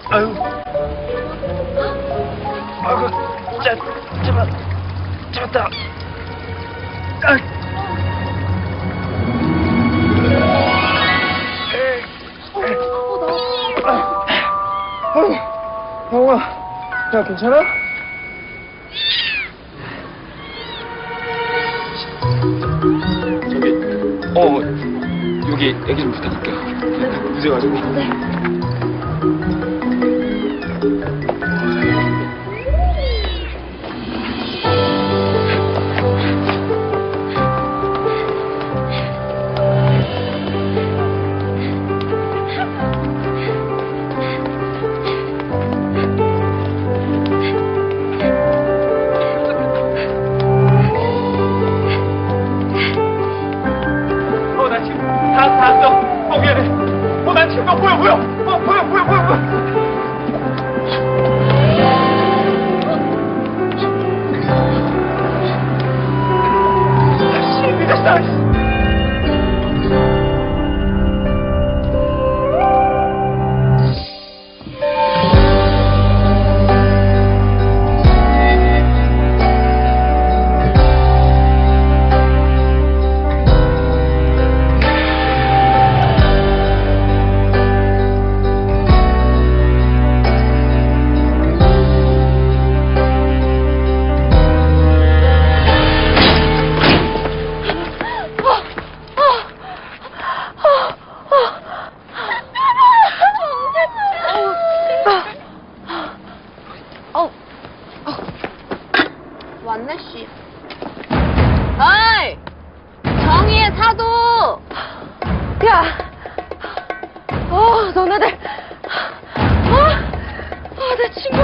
아유. 아이고, 잡았다. 형아, 야, 괜찮아? 여기 애기 좀 부탁할게요. 늦어가지고. 네. 다 왔어. 미안해. 난 지금 보여. 보여. 믿었어. 왔네, 씨. 어이! 정의의 사도! 야! 너네들. 내 친구.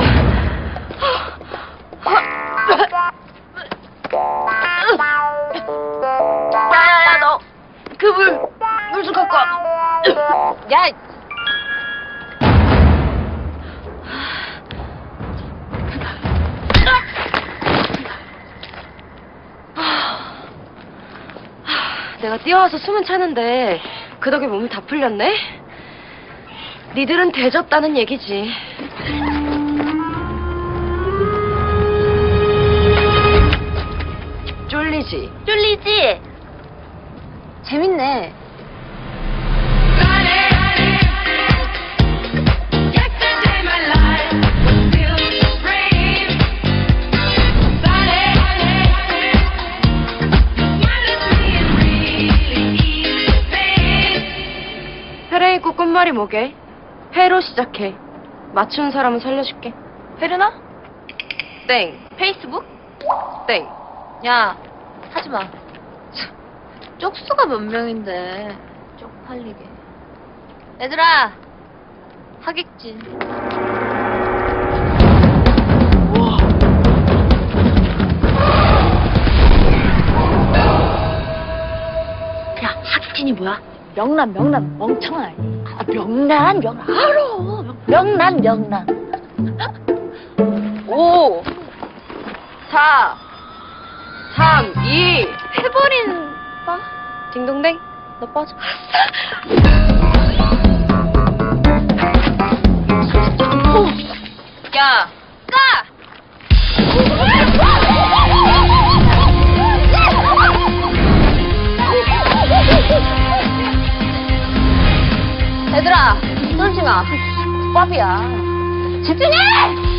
야, 너. 물 좀 갖고 와. 야! 내가 뛰어와서 숨은 차는데 그 덕에 몸이 다 풀렸네? 니들은 대졌다는 얘기지. 쫄리지? 쫄리지? 재밌네. 회레 입고 끝말이 뭐게? 회로 시작해. 맞추는 사람은 살려줄게. 회르나? 땡. 페이스북? 땡. 야, 하지마. 쪽수가 몇 명인데 쪽팔리게. 얘들아, 하객진. 야, 하객진이 뭐야? 명란 멍청아. 명란 알아. 명란 5 4 3 2 해버린다. 딩동댕, 너 빠져. 야, 까! 얘들아, 쫄지 마. 국밥이야. 집중해!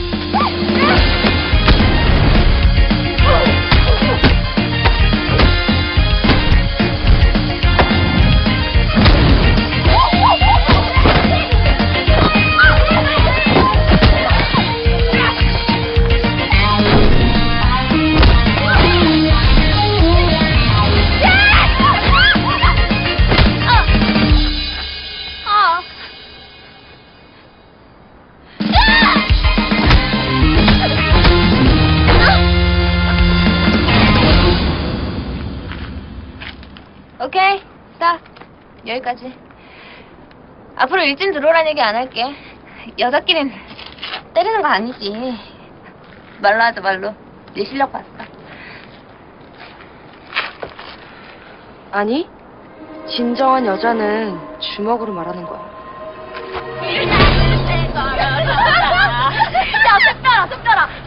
오케이, 스탑. 여기까지. 앞으로 일진 들어오란 얘기 안 할게. 여자끼린 때리는 거 아니지. 말로 하자, 말로. 네 실력 봤어. 아니, 진정한 여자는 주먹으로 말하는 거야.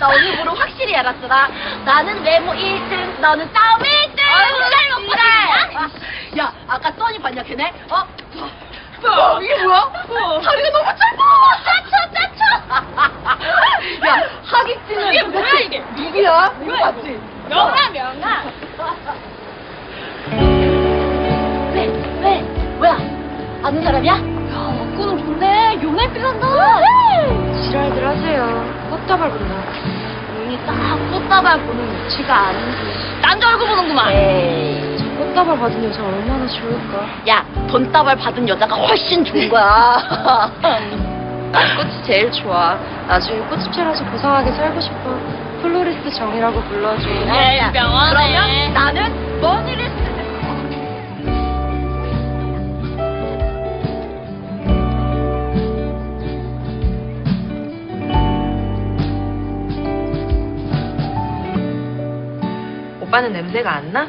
나 오늘부로 확실히 알았어. 나는 외모 1등, 너는 싸움 1등. 아이고, 잘 먹고 싶냐? 야, 아까 써니 봤냐, 걔네? 이게 뭐야? 다리가 너무 짧아. 짜쳐. 야, 하객진은 이게 뭐야, 이게? 누구야? 이거 맞지? 명아. 왜? 뭐야? 아는 사람이야? 야, 어꾸는 좋네. 요날필 한다. 지랄들 하세요. 꽃다발 본다. 눈이 딱 꽃다발 보는 위치가 아닌지. 딴 얼굴 보는구만. 에이. 저 꽃다발 받은 여자 얼마나 좋을까? 야, 돈다발 받은 여자가 훨씬 좋은 거야. 난 꽃이 제일 좋아. 나중에 꽃집 차려서 고상하게 살고 싶어. 플로리스트 정이라고 불러줘. 에이, 그러면 나는 머니리스트. 오빠는 냄새가 안 나?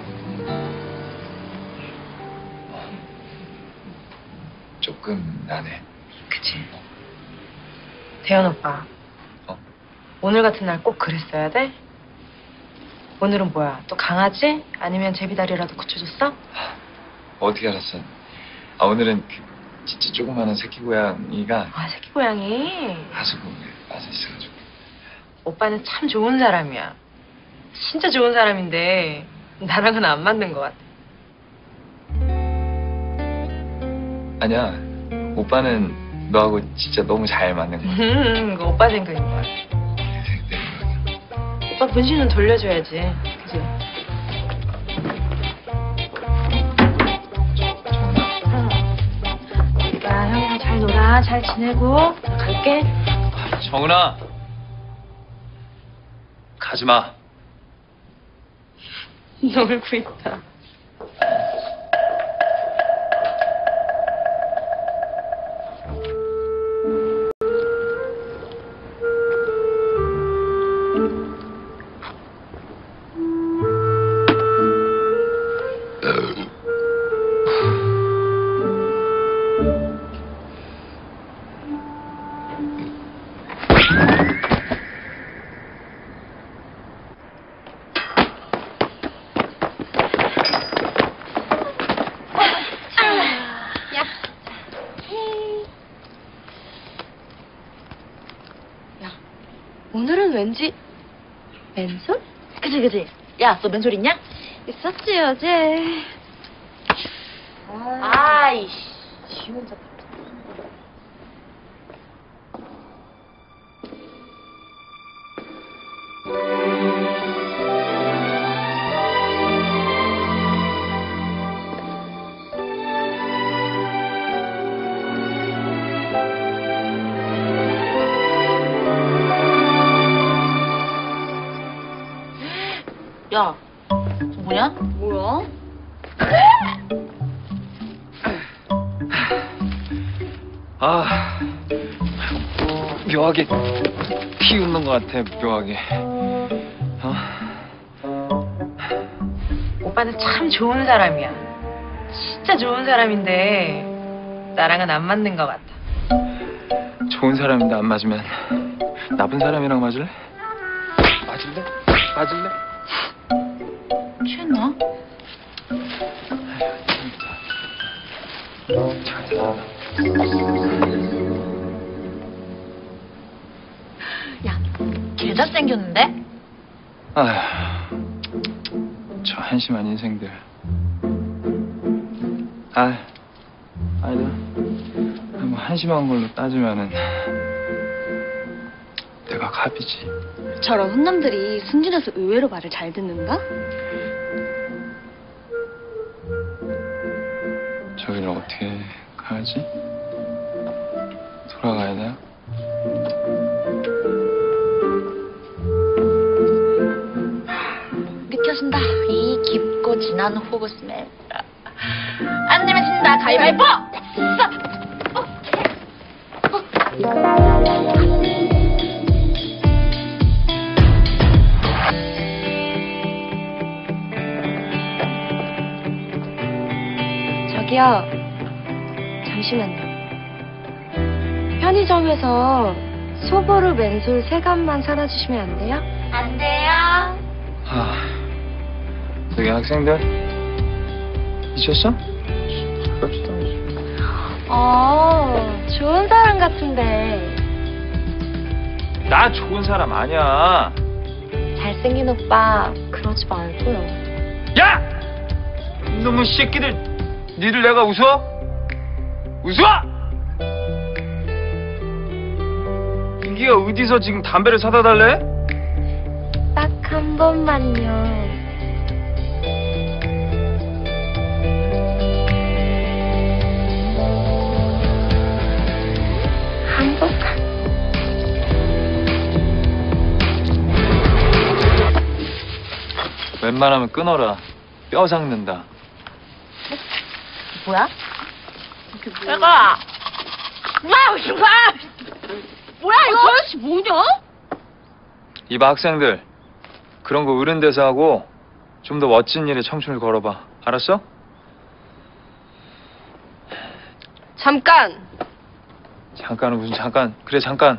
조금 나네. 그치. 대현 오빠. 어? 오늘 같은 날 꼭 그랬어야 돼? 오늘은 뭐야? 또 강아지? 아니면 제비다리라도 굳혀줬어? 어떻게 알았어? 오늘은 진짜 조그마한 새끼 고양이가 아, 새끼 고양이. 하수구에 빠져 있어가지고. 오빠는 참 좋은 사람이야. 진짜 좋은 사람인데 나랑은 안 맞는 것 같아. 아니야. 오빠는 너하고 진짜 너무 잘 맞는 거 같아. 그거 오빠 생각인 것 같아. 내 생각이야. 오빠 분신은 돌려줘야지. 그치? 우리가 형이랑 잘 놀아. 잘 지내고. 나 갈게. 정은아. 가지마. 놀고 있다. 오늘은 왠지 맨손? 그치. 야, 너 맨소리 있냐? 있었지 어제. 아이씨. 지 혼자. 야, 저 뭐냐? 뭐야? 묘하게 피 웃는 것 같아. 묘하게. 오빠는 참 좋은 사람이야. 진짜 좋은 사람인데 나랑은 안 맞는 것 같아. 좋은 사람인데 안 맞으면 나쁜 사람이랑 맞을래? 맞을래? 취했나? 야, 개 잘생겼는데? 아휴, 저 한심한 인생들. 아니다. 뭐 한심한 걸로 따지면은 내가 갑이지. 저런 훈남들이 순진해서 의외로 말을 잘 듣는가? 저기를 어떻게 가야지? 돌아가야 돼? 느껴진다. 이 깊고 진한 호흡 스멜. 안 내면 진다. 가위바위보! 저기요. 잠시만요. 편의점에서 소보르 맨솔 3갑만 사다 주시면 안 돼요? 안 돼요. 아, 저기 학생들 미쳤어? 갑시다. 좋은 사람 같은데. 나 좋은 사람 아니야. 잘생긴 오빠 그러지 말고요. 야! 이놈의 새끼들, 니들 내가 웃어? 웃어? 이게 어디서 지금 담배를 사다 달래? 딱 한 번만요. 한 번만. 웬만하면 끊어라. 뼈 삭는다. 뭐야? 내가 뭐야 이거 도대체 뭐냐? 이봐 학생들, 그런 거 어른 데서 하고 좀 더 멋진 일에 청춘을 걸어봐. 알았어? 잠깐. 잠깐은 무슨 잠깐. 그래 잠깐.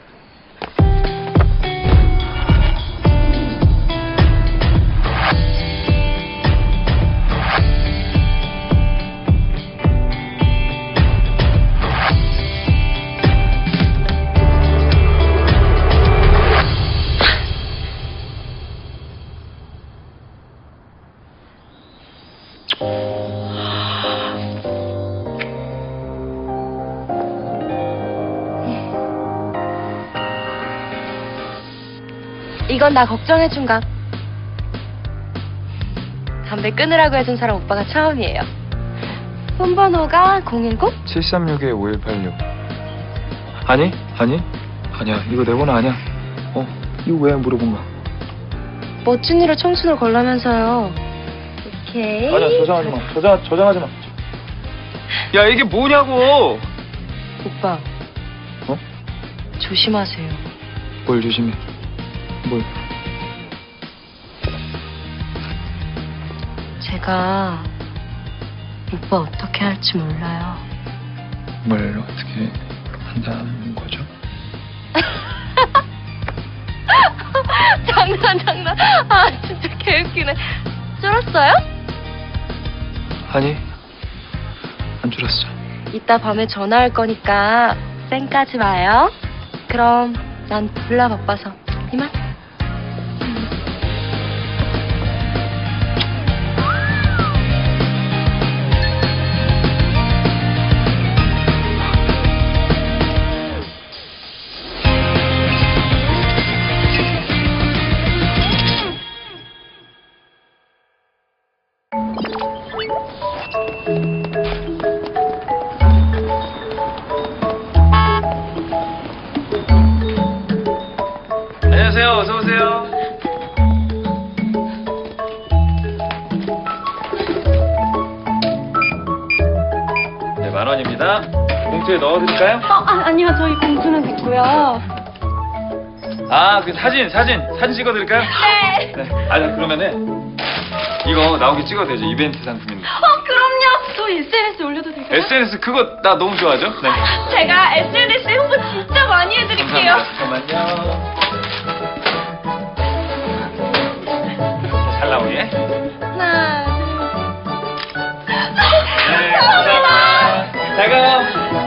이건 나 걱정해준 각. 담배 끊으라고 해준 사람 오빠가 처음이에요. 폰번호가 010? 736-5186. 아니? 아니야. 이거 내 번호 아니야. 이거 왜 물어본 거야? 멋진 일에 청춘을 걸라면서요. 오케이. 아니야, 저장하지 마. 저장하지 마. 야, 이게 뭐냐고! 오빠. 어? 조심하세요. 뭘 조심해? 뭘? 제가 오빠 어떻게 할지 몰라요. 뭘 어떻게 한다는 거죠? 장난. 아, 진짜 개웃기네. 쫄았어요? 아니, 안 줄었어. 이따 밤에 전화할 거니까 쌩까지 마요. 그럼 난 졸라 바빠서 이만. 안녕하세요. 어서 오세요. 네, 10,000원입니다. 봉투에 넣어드릴까요? 아니요. 저희 공주는 됐고요. 아, 그 사진 찍어드릴까요? 네. 네. 아니, 그러면은 이거 나오게 찍어도 되죠? 이벤트 상품인데. 그럼요. 저 SNS에 올려도 될까요? SNS 그거 나 너무 좋아하죠? 네. 제가 SNS에 홍보 진짜 많이 해드릴게요. 잠깐만요. 잘 나오게. 하나, 네, 감사합니다. 잘 가요.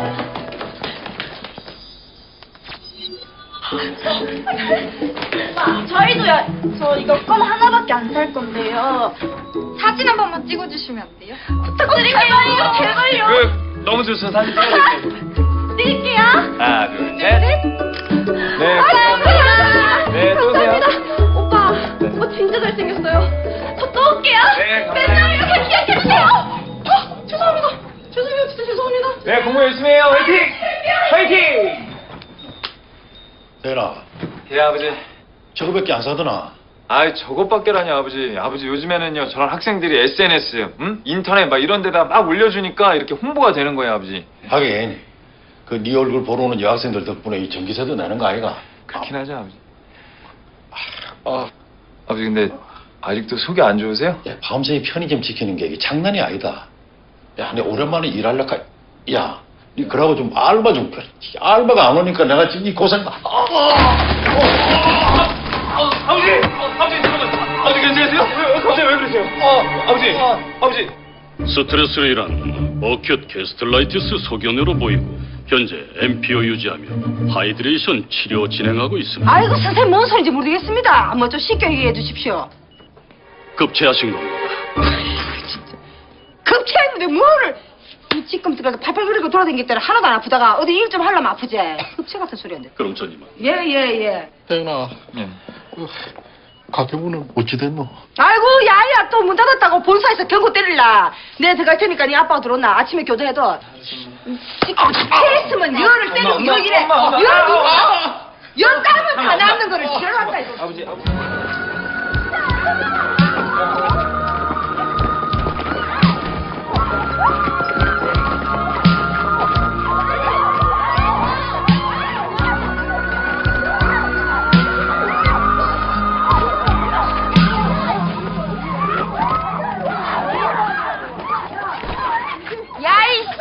저희도요. 저 이거 껌 하나밖에 안 살 건데요. 사진 한 번만 찍어주시면 안 돼요? 부탁드릴게요. 제발요. 너무 좋죠. 사진 찍어드릴게요. 드릴게요. 하나, 둘, 셋. 네, 감사합니다. 네, 또 오세요. 감사합니다. 오빠, 네. 오빠 진짜 잘생겼어요. 저 또 올게요. 네, 감사합니다. 맨날 이렇게 기억해주세요. 죄송합니다. 죄송해요. 진짜 죄송합니다. 네, 공부 열심히 해요. 화이팅! 화이팅! 대라, 예, 아버지. 저거밖에 안 사더나? 아이, 저것밖에라뇨, 아버지. 아버지, 요즘에는요, 저런 학생들이 SNS, 인터넷 막 이런 데다 막 올려주니까 이렇게 홍보가 되는 거예요, 아버지. 하긴, 그 네 얼굴 보러 오는 여학생들 덕분에 이 전기세도 내는 거 아이가? 그렇긴 하죠, 아버지. 아버지, 근데 아직도 속이 안 좋으세요? 야, 밤새 편의점 지키는 게 이게 장난이 아니다. 야, 내 오랜만에 일하려까. 야, 니 그러고 좀 알바 좀 펴. 알바가 안 오니까 내가 지금 이 고생. 아버지 잠깐만. 아버지 괜찮으세요? 갑자기 왜 그러세요? 아버지. 스트레스로 인한 어큐트 게스트라이티스 소견으로 보이고 현재 MPO 유지하며 하이드레이션 치료 진행하고 있습니다. 아이고 선생님 뭔 소리인지 모르겠습니다. 뭐 좀 쉽게 얘기해 주십시오. 급체하신 겁니다. 급체했는데 뭐를 이 지금 들어서 팔팔 그리고 돌아다니겠다라 하나도 안 아프다가 어디 일 좀 하려면 아프지. 급체 같은 소리인데. 그럼 전 이만. 예. 태연아, 예. 가계부는 어찌 됐노? 아이고 야야 또 문 닫았다고 본사에서 경고 때릴라. 내 들어갈 테니까 네 아빠가 들어온나. 아침에 교대해도. 체했으면 열을 때리고 열 이래. 열 따면 다 남는 거를 지랄한다 이거. 아버지. 야이 씨!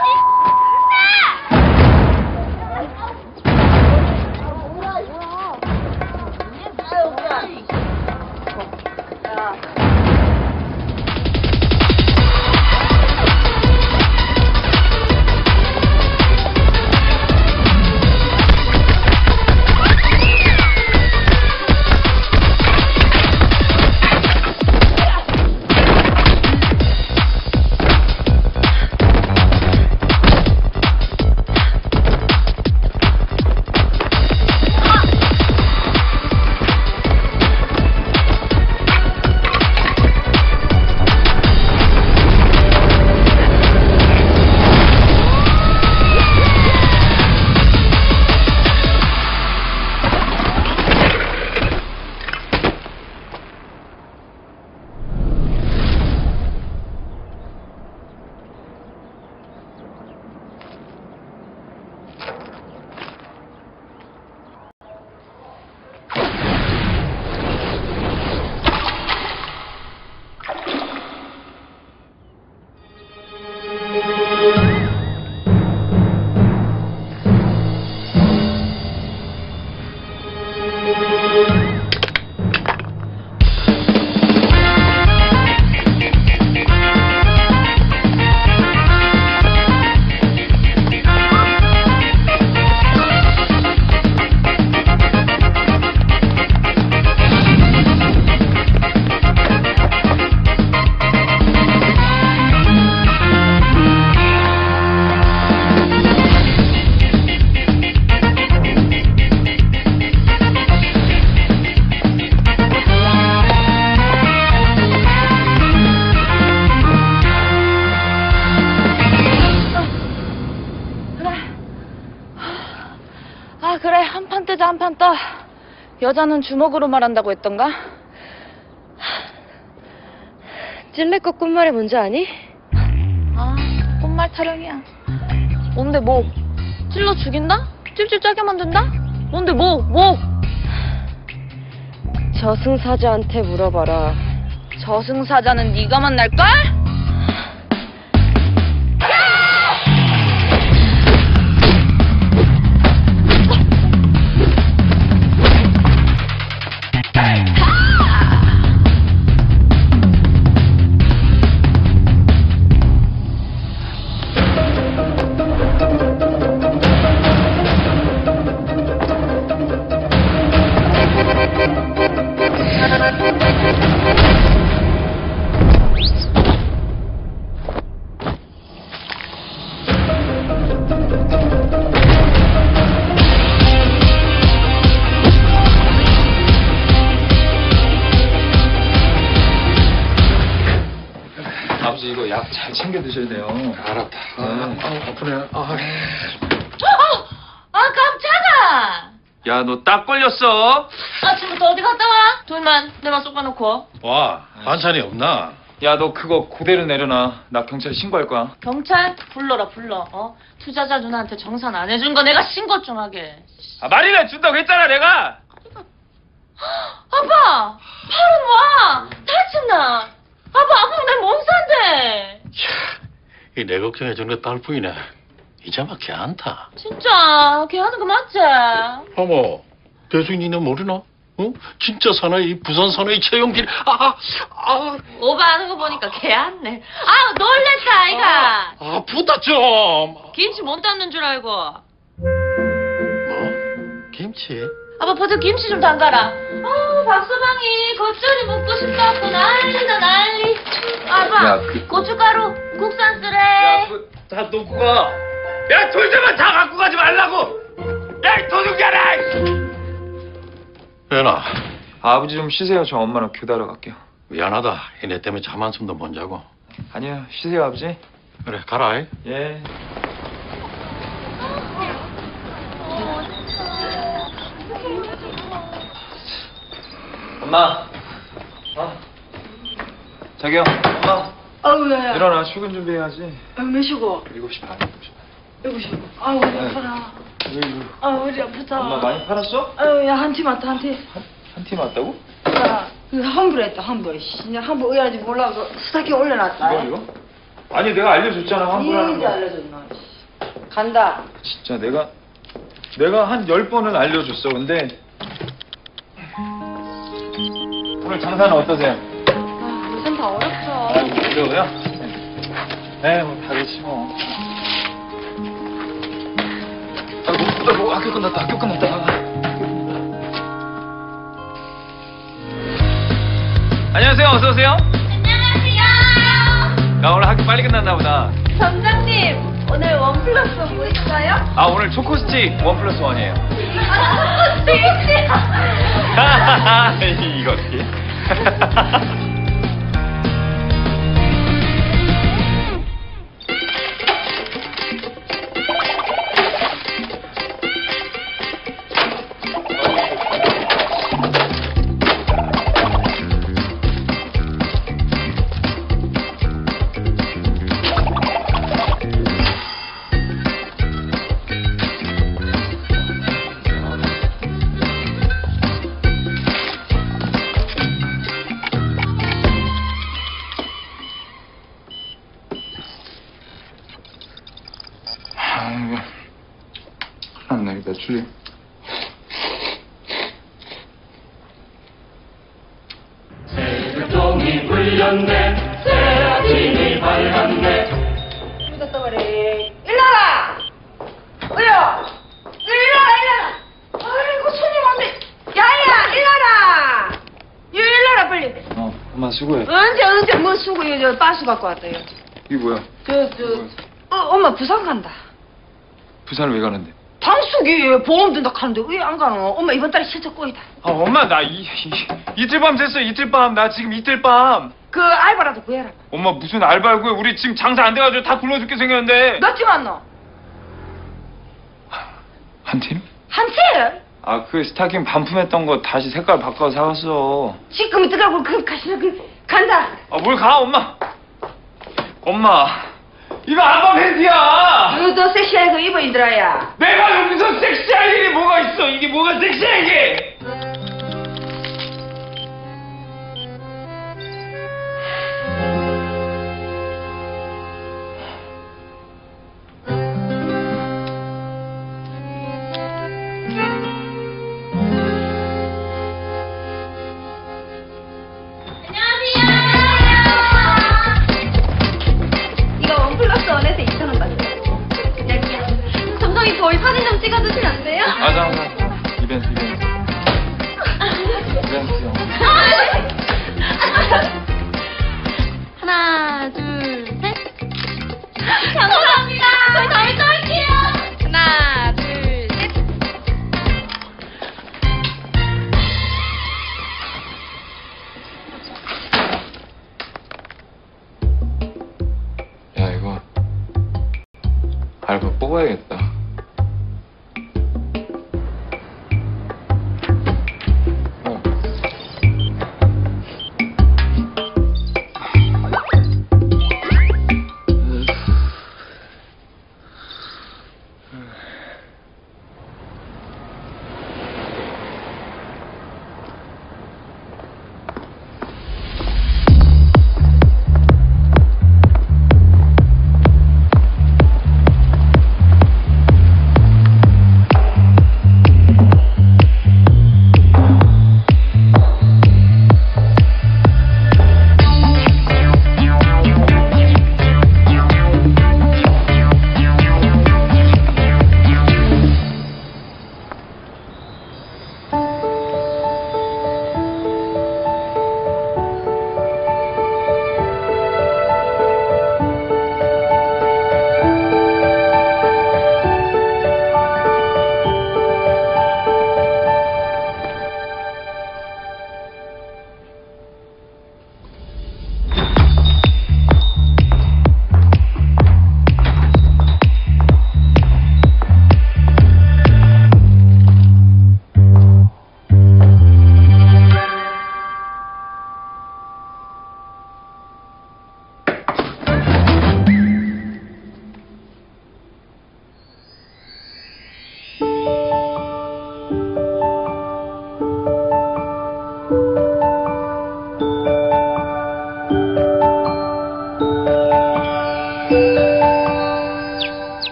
그래 한 판 뜨자 한 판 떠. 여자는 주먹으로 말한다고 했던가? 찔레꽃 꽃말이 뭔지 아니? 아 꽃말 타령이야. 뭔데 뭐? 찔러 죽인다? 찔찔 짜게 만든다? 뭔데 뭐? 저승사자한테 물어봐라. 저승사자는 네가 만날걸? 아버지 이거 약 잘 챙겨 드셔야 돼요. 알았다. 아프네. 깜짝아! 야 너 딱 걸렸어. 아침부터 어디 갔다 와? 둘만 내만 쏟아놓고. 와, 반찬이 없나? 야 너 그거 그대로 내려놔. 나 경찰에 신고할 거야. 경찰? 불러. 투자자 누나한테 정산 안 해준 거 내가 신고 좀 하게. 아 말이나 준다고 했잖아 내가. 아빠! 팔은 와! 다친다! 아빠 아프면 내 몸 산대! 이 내 걱정해 주는 게 딸뿐이네. 이제 막 걔한타. 진짜 걔 하는 거 맞지? 어머, 대중이는 모르나? 어? 진짜 사나이, 부산 사나이 최영길. 오바 하는 거 보니까 걔 안네. 아 놀랬다 아이가. 아프다 좀. 김치 못 담는 줄 알고. 뭐? 김치? 아빠 버저 김치 좀 담가라. 박서방이 겉절이 먹고 싶다고 난리다 난리. 아빠 야, 고춧가루 국산 쓰래. 다 놓고 가. 야, 돌들만 다 갖고 가지 말라고. 야, 이 도둑자라. 연아, 아버지 좀 쉬세요. 저 엄마랑 교대하러 갈게요. 미안하다. 얘네 때문에 잠 한숨도 못 자고. 아니요, 쉬세요, 아버지. 그래, 가라. 이. 예. 엄마. 자기야, 엄마. 아우, 야. 일어나, 출근 준비해야지. 몇 시고? 7시 반. 7시. 아우, 어디 아파라. 아우, 어디 아프다. 엄마 많이 팔았어? 아유, 야, 한 팀 왔다, 한 팀. 한 팀 왔다고? 야, 그 환불했다, 환불. 씨, 나 환불 의아지 몰라서 스타키 올려놨다. 이거? 아니, 내가 알려줬잖아, 환불하는 이제 거. 알려줬나. 간다. 진짜 내가 한 10번은 알려줬어. 근데 오늘 장사는 어떠세요? 요즘 다 어렵죠. 어려워요? 네, 뭐 다르지 뭐. 아이고, 학교 끝났다. 안녕하세요. 어서 오세요. 안녕하세요. 나 오늘 학교 빨리 끝났나 보다. 점장님 오늘 원 플러스 뭐 있어요? 아, 오늘 초코스틱 1+1이에요. 이거 어떻게? 안 나, 매출이. 새똥이 불렸네, 새 아침이 밝았네. 죽었다 그래. 일나라! 어여! 일나라! 아이고, 손님 왔네. 야야, 일나라! 일나라, 빨리. 엄마 수고해. 언제 뭐 쓰고, 저 바스 갖고 왔다요. 이게 뭐야? 엄마 부산 간다. 부산을 왜 가는데? 당숙이 보험 든다 하는데 왜 안 가노? 엄마 이번 달에 실적 꼬이다. 아, 엄마 나 이틀밤 됐어. 이틀밤. 나 지금 이틀밤. 그 알바라도 구해라. 엄마 무슨 알바고요? 우리 지금 장사 안 돼가지고 다 굶어 죽게 생겼는데. 몇 팀 왔노? 한 팀? 한 팀? 아, 그 스타킹 반품했던 거 다시 색깔 바꿔서 사왔어. 지금 들어가고 그 가시나 간다. 아, 뭘 가, 엄마. 엄마, 이거 아빠 팬티야. 너 섹시한 거 입어 이들아야. 내가 여기서 섹시할 일이 뭐가 있어? 이게 뭐가 섹시해 이게? 이거 원 플러스 원에서 2,000원 받을게요. 여기요. 점장님 저희 사진 좀 찍어주시면 안 돼요? 맞아. 이벤트.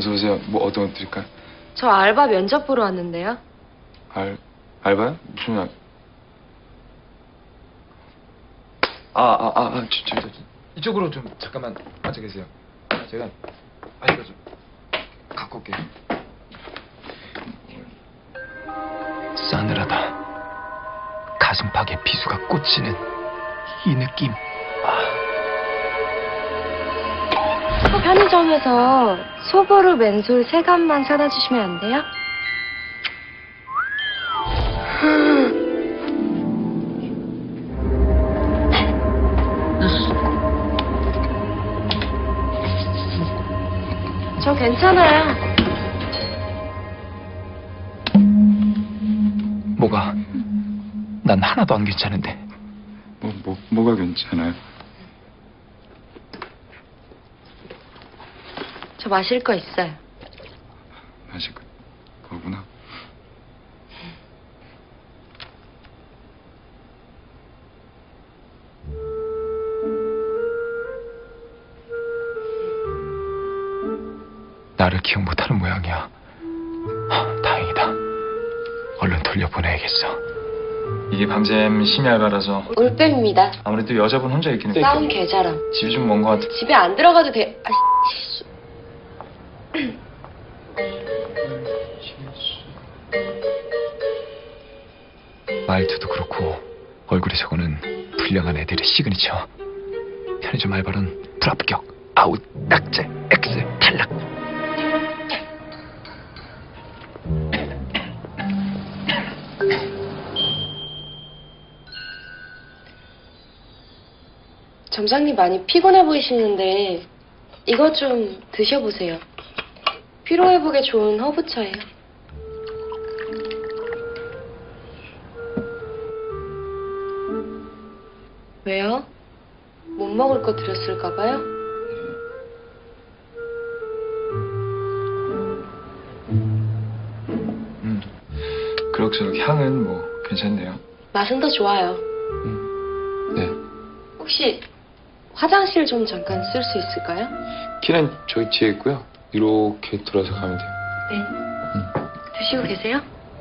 어서 오세요. 뭐 어떤 것 드릴까요? 저 알바 면접 보러 왔는데요. 알바요? 무슨 알? 저, 이쪽으로 좀 잠깐만 앉아 계세요. 제가 이거 좀 갖고 올게요. 싸늘하다. 가슴팍에 비수가 꽂히는 이 느낌. 편의점에서 소보루 맨솔 3갑만 사다 주시면 안 돼요? 저 괜찮아요. 뭐가? 난 하나도 안 괜찮은데. 뭐가 괜찮아요? 저 마실 거 있어요. 아직 거구나. 나를 기억 못하는 모양이야. 다행이다. 얼른 돌려보내야겠어. 이게 밤샘 심야 알바라서 올빼입니다. 아무래도 여자분 혼자 있기는 싸움 개자람. 집이 좀 먼 것 같아. 집에 안 들어가도 돼. 말투도 그렇고 얼굴에 저거는 불량한 애들의 시그니처. 편의점 알바는 불합격, 아웃, 낙제, 엑스, 탈락. 점장님 많이 피곤해 보이시는데 이거 좀 드셔보세요. 피로회복에 좋은 허브차예요. 왜요? 못 먹을 거 드렸을까 봐요? 그럭저럭 향은 뭐 괜찮네요. 맛은 더 좋아요. 네. 혹시 화장실 좀 잠깐 쓸 수 있을까요? 키는 저기 뒤에 있고요. 이렇게 돌아서 가면 돼요. 네. 드시고 계세요?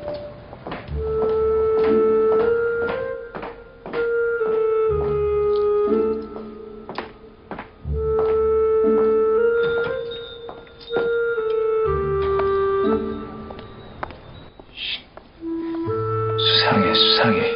수상해.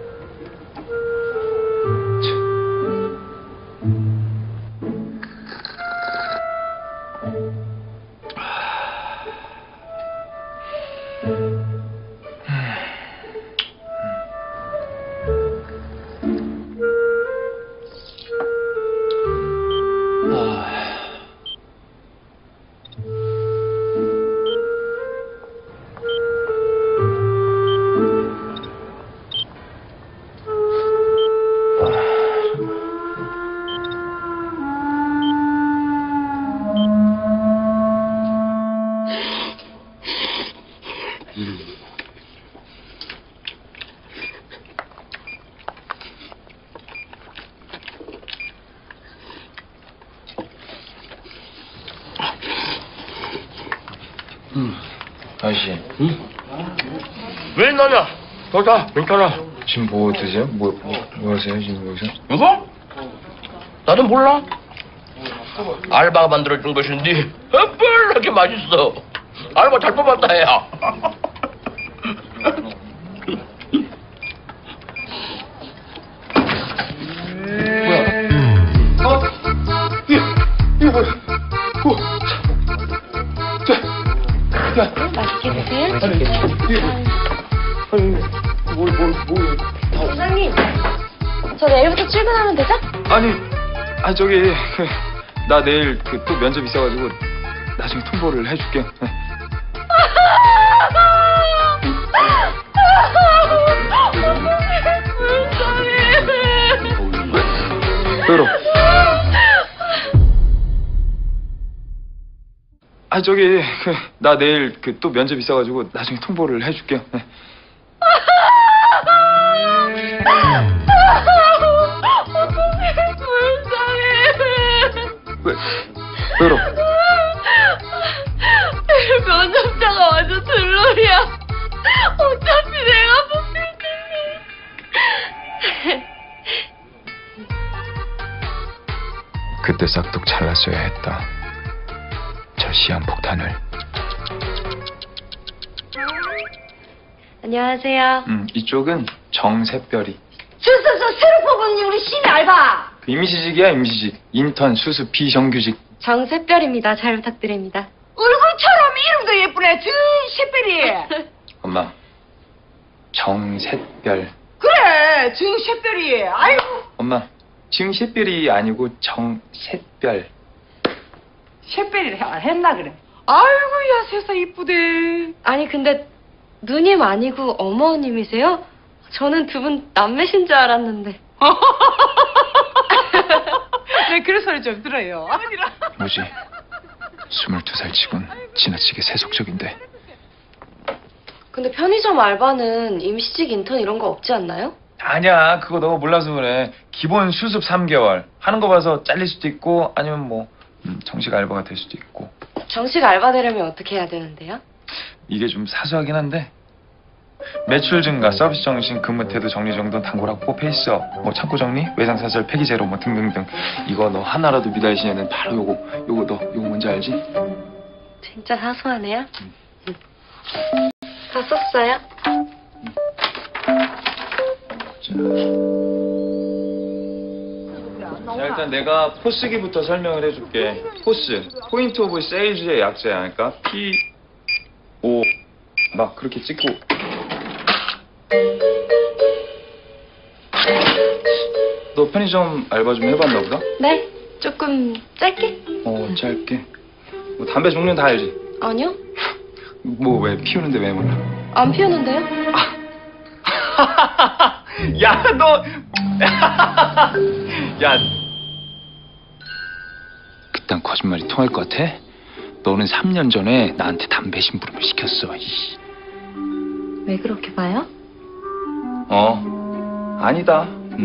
아저씨. 응? 왜 나냐? 너다 괜찮아. 지금 뭐 드세요? 뭐 하세요? 지금 여기서? 이거? 나도 몰라. 알바가 만들어준 것인데 뻘나게 맛있어. 알바 잘 뽑았다 야. 맛있게 드세요. 점장님, 저 내일부터 출근하면 되죠? 아니 저기 나 내일 또 면접 있어가지고 나중에 통보를 해줄게. 네. 왜 그러? 저기 나 내일 또 면접 있어가지고 나중에 통보를 해줄게요. 네. 왜 그러? 그때 싹둑 잘랐어야 했다. 저 시한폭탄을. 안녕하세요. 이쪽은 정샛별이. 새로 뽑은 우리 신의 알바. 그 임시직이야, 임시직. 인턴, 수습, 비정규직. 정샛별입니다. 잘 부탁드립니다. 얼굴처럼 이름도 예쁘네. 정샛별이. 엄마, 정샛별. 그래, 정샛별이. 아이고. 엄마, 정샛별이 아니고 정샛별. 샛별이 했나 그래. 아이고야, 세상 이쁘대. 아니 근데 누님 아니고 어머님이세요? 저는 두 분 남매신 줄 알았는데. 네, 그런 소리 좀 들어요. 뭐지? 22살 치곤 지나치게 세속적인데. 근데 편의점 알바는 임시직 인턴 이런 거 없지 않나요? 아니야, 그거 너가 몰라서 그래. 기본 수습 3개월. 하는 거 봐서 잘릴 수도 있고 아니면 뭐 정식 알바가 될 수도 있고. 정식 알바 되려면 어떻게 해야 되는데요? 이게 좀 사소하긴 한데 매출 증가, 서비스 정신, 근무 태도, 정리 정돈, 단골하고 페이스업, 뭐 창고 정리, 외상 사설, 폐기 제로, 뭐 등등등. 이거 너 하나라도 미달시면은 바로 요거 너 요거 뭔지 알지? 진짜 사소하네요. 다 썼어요? 자, 일단 내가 포스기부터 설명을 해줄게. 포스, 포인트 오브 세일즈의 약자야. 그러니까 P, O, 막 그렇게 찍고. 너 편의점 알바 좀 해봤나 보다? 네. 조금 짧게? 짧게. 뭐 담배 종류는 다 알지? 아니요. 뭐 왜 피우는데 왜 몰라? 안 피우는데요? 야, 너. 야. 그딴 거짓말이 통할 것 같아? 너는 3년 전에 나한테 담배 심부름을 시켰어. 이씨. 왜 그렇게 봐요? 아니다.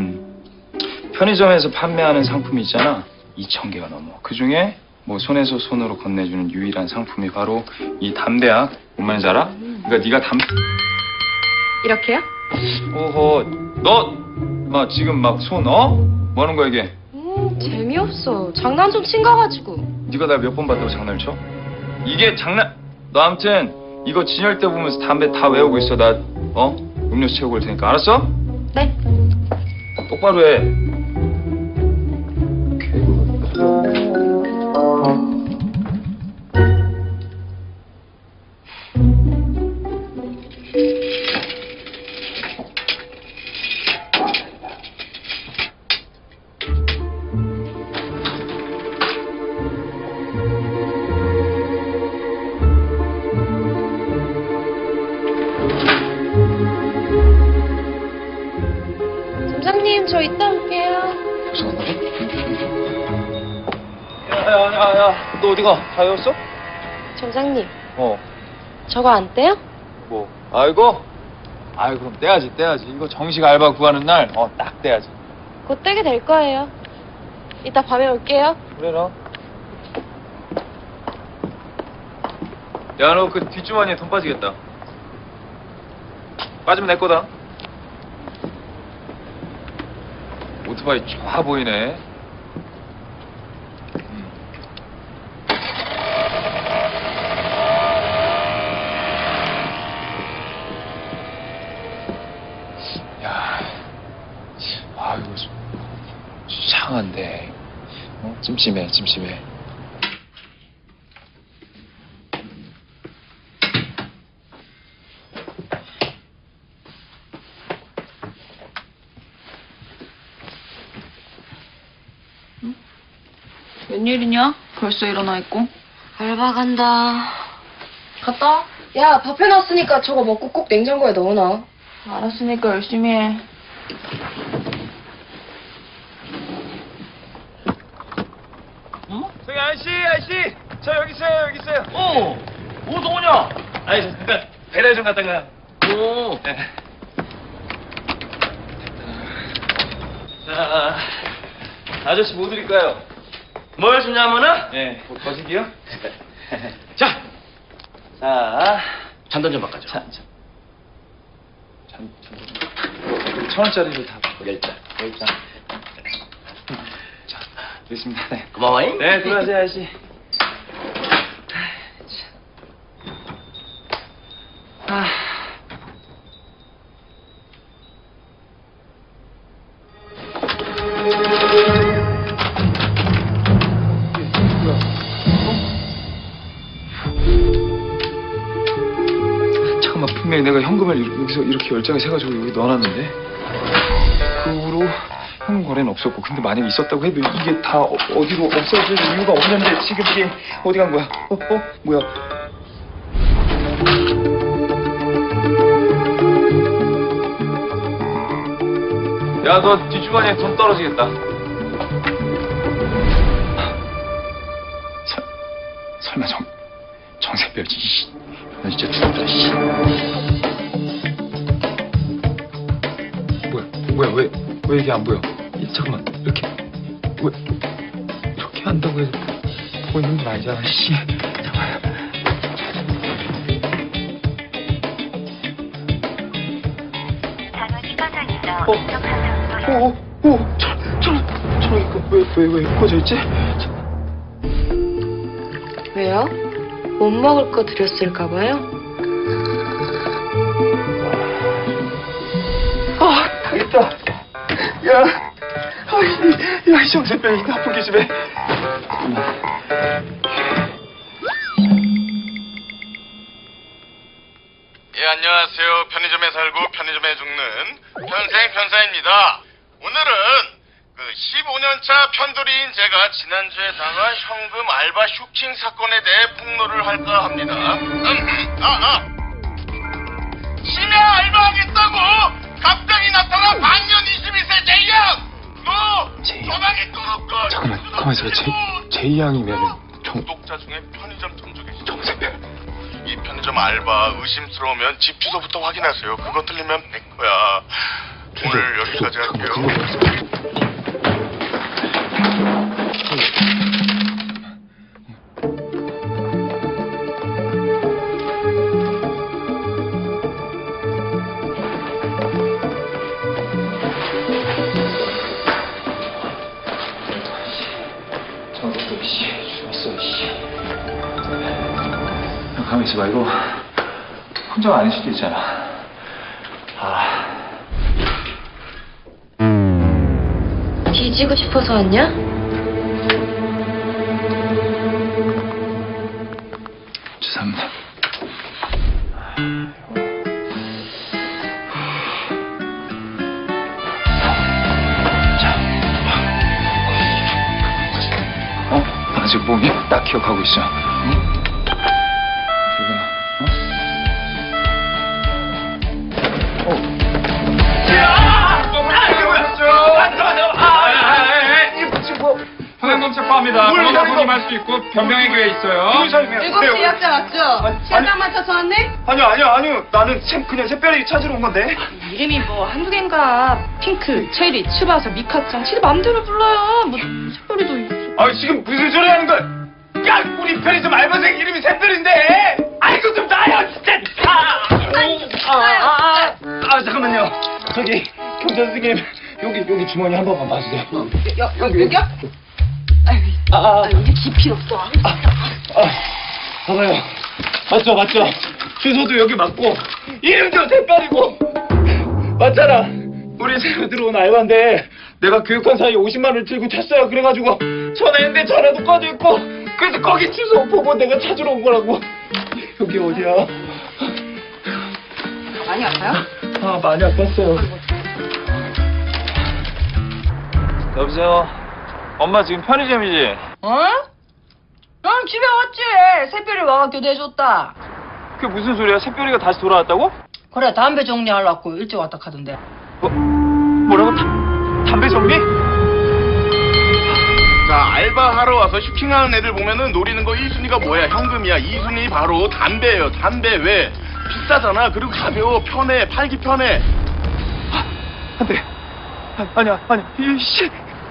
편의점에서 판매하는 상품이 있잖아. 2,000개가 넘어. 그중에 뭐 손에서 손으로 건네주는 유일한 상품이 바로 이 담배약. 뭔 말인지 알아? 그러니까 네가 이렇게요? 오호, 너 막 지금 막 손 뭐 하는 거야 이게? 재미없어. 장난 좀 친 거 가지고. 네가 날 몇 번 봤다고 장난을 쳐? 이게 장난. 너 아무튼 이거 진열대 보면서 담배 다 외우고 있어. 나 음료수 채우고 올 테니까. 알았어? 네. 똑바로 해. 점장님, 저 이따 올게요. 야, 너 어디가? 다 외웠어? 점장님, 저거 안 떼요? 뭐? 아이고, 그럼 떼야지. 이거 정식 알바 구하는 날, 딱 떼야지. 곧 떼게 될 거예요. 이따 밤에 올게요. 그래라. 야, 너 그 뒷주머니에 돈 빠지겠다. 빠지면 내 거다. 오토바이 좋아 보이네. 야, 이거 상한데. 찜찜해. 웬일이냐? 벌써 일어나 있고. 알바 간다. 갔다 와. 야, 밥 해놨으니까 저거 먹고 꼭 냉장고에 넣어놔. 알았으니까 열심히 해. 저기 아저씨, 저 여기 있어요. 오동훈이야. 아니 잠깐 배달 좀 갔다가. 오. 네. 자, 아저씨 뭐 드릴까요? 뭘 주냐면은? 네, 뭐 거식이요? 자, 잔돈 좀 바꿔줘. 천 원짜리로 다 바꿔. 10잔. 자, 됐습니다. 네. 고마워요. 네, 들어가세요, 아저씨. 아. 잠깐만, 분명히 내가 현금을 여기서 이렇게 10장을 세가지고 여기 넣어놨는데 그 후로 현금 거래는 없었고, 근데 만약에 있었다고 해도 이게 다 어디로 없어질 이유가 없는데 지금 이게 어디 간 거야? 뭐야? 야, 너 뒷주머니에 돈 떨어지겠다. 설마 정세별지. 너 진짜 죽었다, 씨. 뭐야, 왜 이게 안 보여? 잠깐만, 이렇게. 왜, 이렇게 한다고 해서 보이는 건 아니잖아, 씨. 잠깐만. 전원이 꺼져 있어. 전화기 왜 꺼져 있지? 왜요? 못 먹을 거 드렸을까봐요? 있다. 야, 이 정세병이 나쁜 기집애. 예, 안녕하세요. 편의점에 살고 편의점에 죽는 편생편사입니다. 오늘은 그 15년차 편돌이인 제가 지난주에 당한 현금 알바 슈킹 사건에 대해 폭로를 할까 합니다. 심야 알바하겠다고 갑자기 나타난 반년 21세 제이양! 너 전화기 끊었고! 잠깐만, 가만있어. 제이양이면은 구독자 중에 편의점 전적에 정세별. 이 편의점 알바 의심스러우면 집 주소부터 확인하세요. 그거 틀리면 100%야. 오늘 여기까지 할게요. 정세별, 씨. 죽었어, 씨. 가만히 있어봐. 이거 혼자가 아닐 수도 있잖아. 뒤지고 싶어서 왔냐? 죄송합니다. 아직 몸이 딱 기억하고 있어. 응? 현금 체포합니다. 변호사 선임할 수 있고 변명의 기회 있어요. 7시 약자 맞죠? 시간당 맞춰서 왔네? 아니요. 나는 그냥 샛별이 찾으러 온 건데. 이름이 뭐 한두 개인가? 핑크, 체리, 츠바사, 미카짱. 지들 맘대로 불러요. 뭐 특별히도 있어. 지금 무슨 소리 하는 거야? 야, 우리 편의점 알바생 이름이 샛별인데. 이거 좀 나요, 진짜. 잠깐만요. 저기 경찰 선생님, 여기 주머니 한 번만 봐주세요. 여기요? 여기 깊이 없어. 봐봐요. 맞죠? 주소도 여기 맞고 이름도 샛별이고 맞잖아. 우리 새로 들어온 알바인데 내가 교육한 사이에 50만 원을 들고 탔어요. 그래가지고 전화했는데 전화도 꺼져 있고, 그래서 거기 주소 보고 내가 찾으러 온 거라고. 여기 어디야? 많이 아파요? 많이 아팠어요. 여보세요? 엄마 지금 편의점이지? 난 집에 왔지. 새별이 와가 교대해줬다. 그게 무슨 소리야? 샛별이가 다시 돌아왔다고? 그래, 담배 정리하려고 일찍 왔다 카던데. 뭐라고? 담배 정리? 자, 알바하러 와서 슈킹하는 애들 보면은 노리는 거 1순위가 뭐야? 현금이야. 2순위 바로 담배예요. 담배 왜? 비싸잖아. 그리고 가벼워. 편해. 팔기 편해. 안 돼. 아니야. 이씨.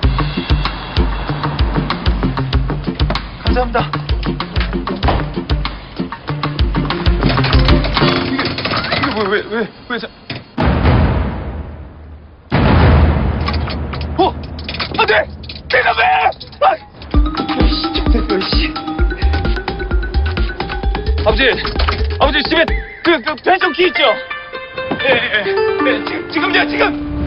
감사합니다. 이게 왜 자... 안 돼! 내가 왜! 씨. 아버지 집에 그 변성기 있죠? 예, 지금.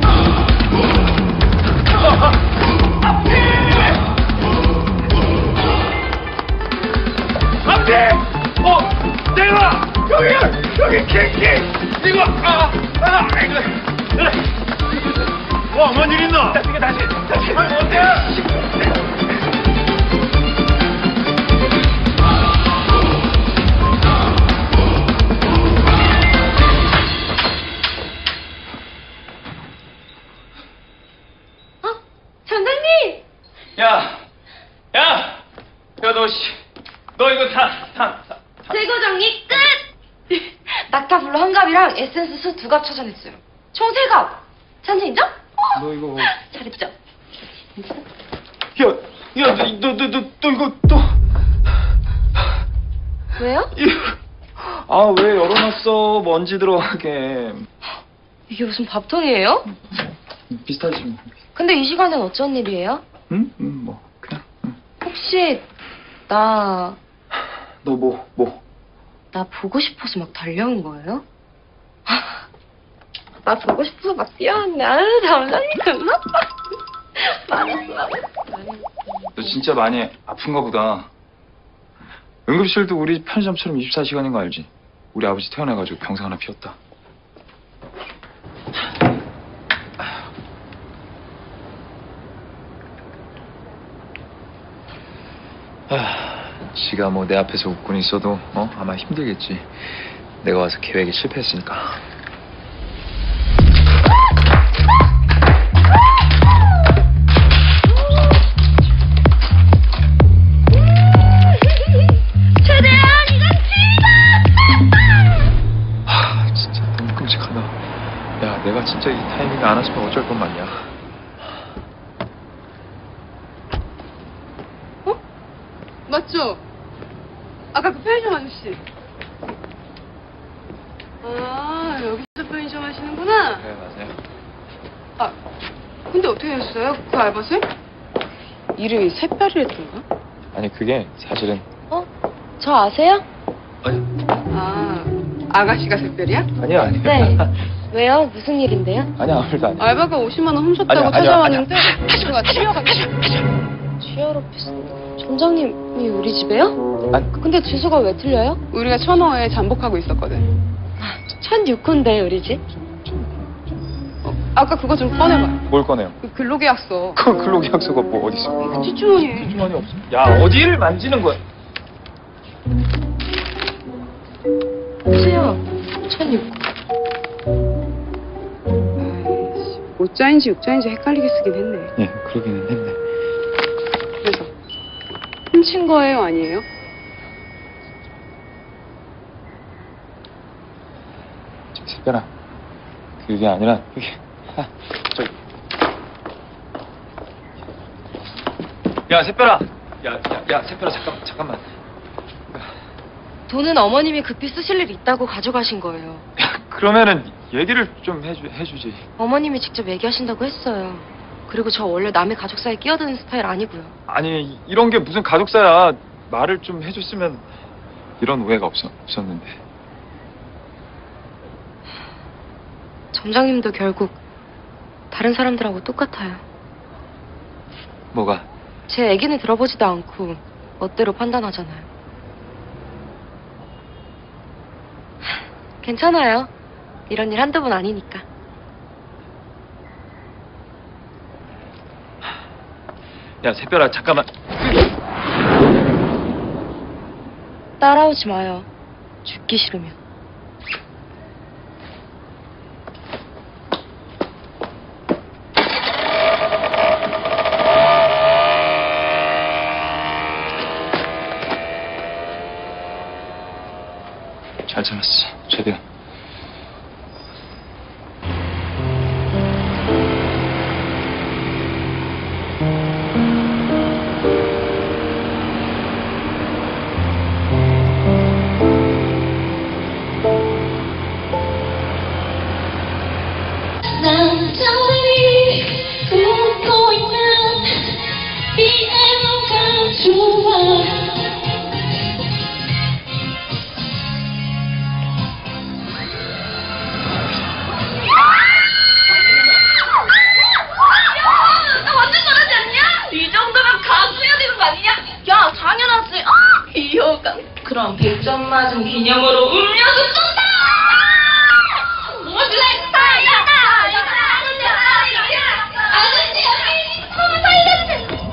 아버지! 내가 여기 킹! 이거 뭔 일 있나? 다시 어때? 장장님! 야, 너 이거 제거 정리 끝! 낙타 블루 한 갑이랑 에센스 수 2갑 찾아냈어요. 총 3갑. 잔치 인정? 너 이거 잘했죠? 야, 너 이거 또 왜요? 왜 열어놨어? 먼지 들어가게. 이게 무슨 밥통이에요? 비슷하지. 근데 이 시간엔 어쩐 일이에요? 응? 뭐 그냥. 혹시 나 너 보고 싶어서 막 달려온 거예요? 나 보고 싶어서 막 뛰어왔네. 아유, 장장님 끝났다. 말했어. 너 진짜 많이 아픈가 보다. 응급실도 우리 편의점처럼 24시간인 거 알지? 우리 아버지 태어나가지고 병상 하나 피웠다. 지가 뭐 내 앞에서 웃고는 있어도 아마 힘들겠지. 내가 와서 계획이 실패했으니까. 진짜 너무 끔찍하다. 야, 내가 진짜 이 타이밍에 안 왔으면 어쩔 건 맞냐. 맞죠? 아까 그 편의점 아저씨. 여기서 편의점 하시는구나. 네, 맞아요. 근데 어떻게 했어요? 그 알바생? 이름이 샛별이랬던가? 아니, 그게 사실은. 저 아세요? 아가씨가 샛별이야? 아니야. 네. 왜요? 무슨 일인데요? 아니야, 아무 일도 아니야. 알바가 50만 원 훔쳤다고 아니야, 찾아왔는데 그가 치료가 취업 오피스. 점장님이 우리 집에요? 아니, 근데 주소가 왜 틀려요? 우리가 천호에 잠복하고 있었거든. 1006호인데 우리 집? 아까 그거 좀 꺼내봐. 뭘 꺼내요? 그 근로계약서. 그 근로계약서가 뭐 어디 있어? 그 뒷주머니에. 주머니 없어. 야, 어디를 만지는 거야? 보세요. 1006호. 오자인지 육자인지 헷갈리게 쓰긴 했네. 예, 그러기는 했네. 그래서 훔친 거예요, 아니에요? 새별아, 그게 아니라 그게 저기. 야, 새별아. 야, 새별아, 잠깐만. 돈은 어머님이 급히 쓰실 일 있다고 가져가신 거예요. 야, 그러면은 얘기를 좀 해주지. 어머님이 직접 얘기하신다고 했어요. 그리고 저 원래 남의 가족사에 끼어드는 스타일 아니고요. 아니, 이런 게 무슨 가족사야. 말을 좀 해줬으면 이런 오해가 없었는데. 점장님도 결국 다른 사람들하고 똑같아요. 뭐가? 제 얘기는 들어보지도 않고 멋대로 판단하잖아요. 괜찮아요. 이런 일 한두 번 아니니까. 야, 새별아, 잠깐만. 따라오지 마요. 죽기 싫으면. 잘 참았어, 최대한. 남자들이 웃고 있는 이 애로가 좋아 그럼 100점 맞은 기념으로 음료수 쏜다! 뭐지? 아저씨 여기 손을 살려주세요.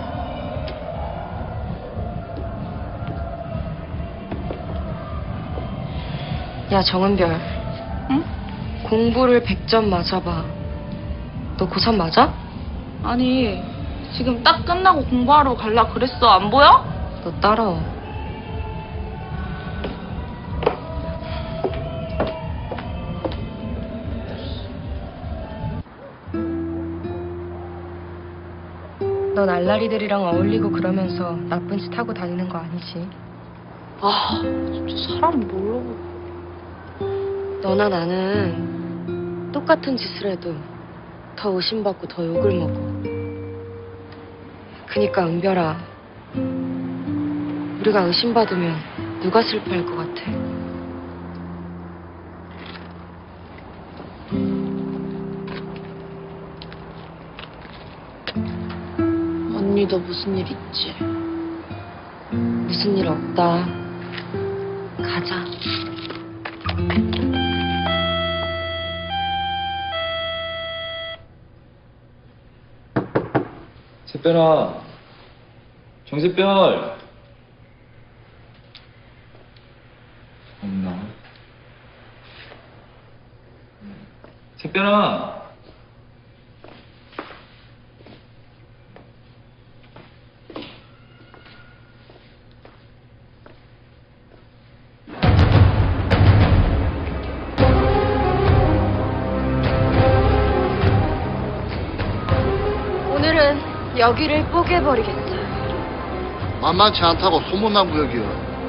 야 정은별, 응? 공부를 100점 맞아봐. 너 고3 맞아? 아니, 지금 딱 끝나고 공부하러 갈라 그랬어. 안 보여? 너 따라와. 넌 알라리들이랑 어울리고 그러면서 나쁜 짓 하고 다니는 거 아니지? 아, 진짜 사람 뭘로. 너나 나는 똑같은 짓을 해도 더 의심받고 더 욕을 먹어. 그니까 은별아, 우리가 의심받으면 누가 슬퍼할 것 같아? 언니 너 무슨 일 있지? 무슨 일 없다. 가자. 새별아, 정새별. 없나? 새별아. 오늘은 여기를 뽀개버리겠다. 만만치 않다고 소문난 구역이요.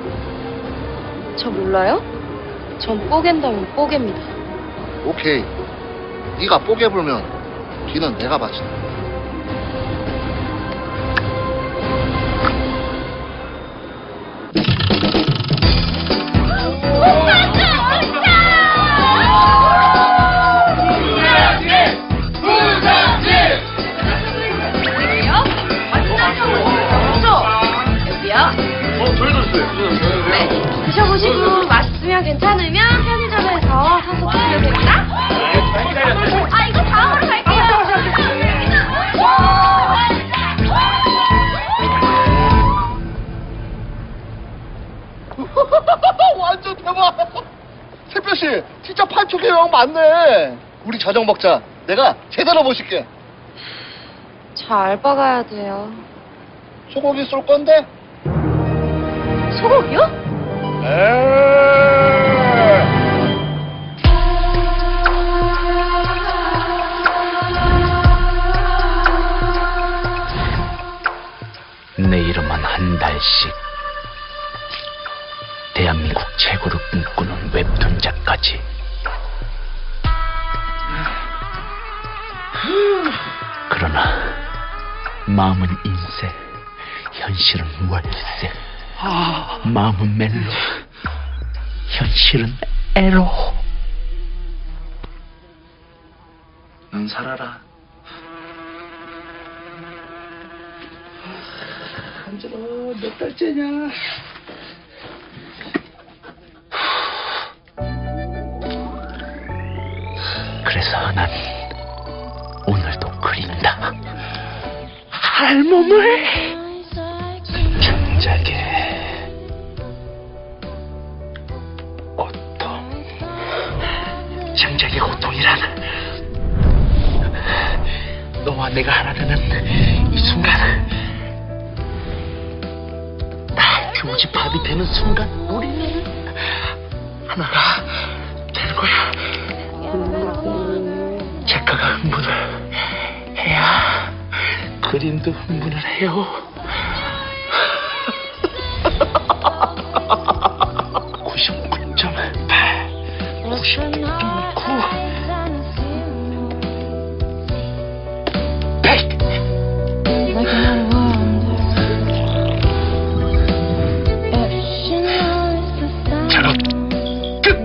저 몰라요? 전 뽀갠다면 뽀갭니다. 오케이. 네가 뽀개 불면 뒤는 내가 받친다. 드셔보시고 맛있으면 괜찮으면 편의점에서 사서 드시면 됩니다. 아, 이거 다음으로 갈게요. 완전 대박! 새별씨, 진짜 팔뚝의 여왕 맞네. 우리 저녁 먹자. 내가 제대로 모실게. 저 알바 가야 돼요. 소고기 쏠 건데? 소고기요? 내 이름은 한 달씩 대한민국 최고를 꿈꾸는 웹툰 작가지. 그러나 마음은 인쇄, 현실은 월세. 마음은 멜로, 현실은 에로. 넌 살아라. 간지러. 몇 달째냐? 그래서 난 오늘도 그린다. 할몸을 장작에 고통. 장작의 고통이란 너와 내가 하나 되는 이 순간, 다 교집합이 되는 순간 우리는 하나가 되는 거야. 작가가 흥분을 해야 그림도 흥분을 해요. 99.8, 99.9, 100. 작업 끝.